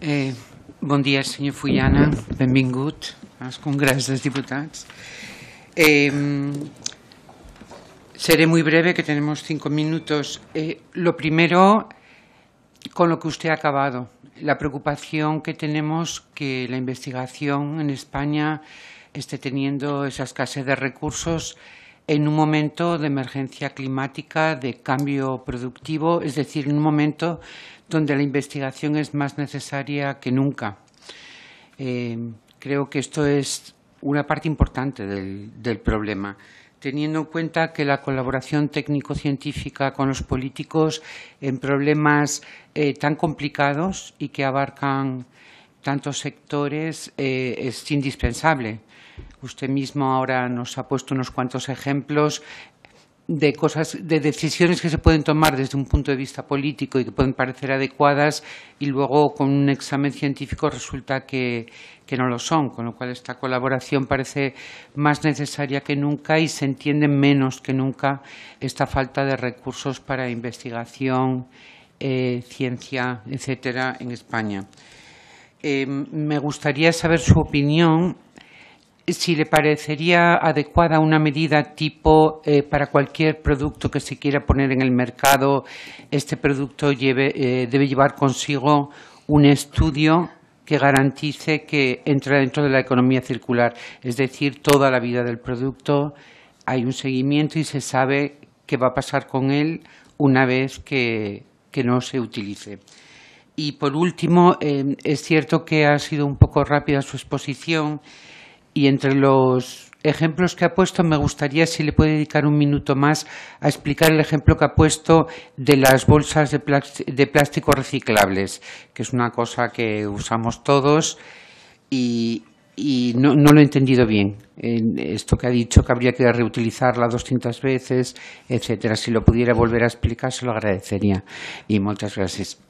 Bon dia, senyor Fullana. Benvingut al Congrés dels Diputats. Seré muy breve, que tenemos 5 minutos. Lo primero, con lo que usted ha acabado, la preocupación que tenemos que la investigación en España esté teniendo esa escasez de recursos en un momento de emergencia climática, de cambio productivo, es decir, en un momento donde la investigación es más necesaria que nunca. Creo que esto es una parte importante del problema, teniendo en cuenta que la colaboración técnico-científica con los políticos en problemas tan complicados y que abarcan tantos sectores es indispensable. Usted mismo ahora nos ha puesto unos cuantos ejemplos de cosas, de decisiones que se pueden tomar desde un punto de vista político y que pueden parecer adecuadas y luego con un examen científico resulta que no lo son, con lo cual esta colaboración parece más necesaria que nunca y se entiende menos que nunca esta falta de recursos para investigación, ciencia, etcétera, en España. Me gustaría saber su opinión, si le parecería adecuada una medida tipo para cualquier producto que se quiera poner en el mercado, este producto debe llevar consigo un estudio que garantice que entra dentro de la economía circular, es decir, toda la vida del producto, hay un seguimiento y se sabe qué va a pasar con él una vez que no se utilice. Y por último, es cierto que ha sido un poco rápida su exposición, y entre los ejemplos que ha puesto me gustaría si le puede dedicar un minuto más a explicar el ejemplo que ha puesto de las bolsas de plástico reciclables, que es una cosa que usamos todos y no lo he entendido bien. Esto que ha dicho que habría que reutilizarla 200 veces, etcétera. Si lo pudiera volver a explicar se lo agradecería. Y muchas gracias.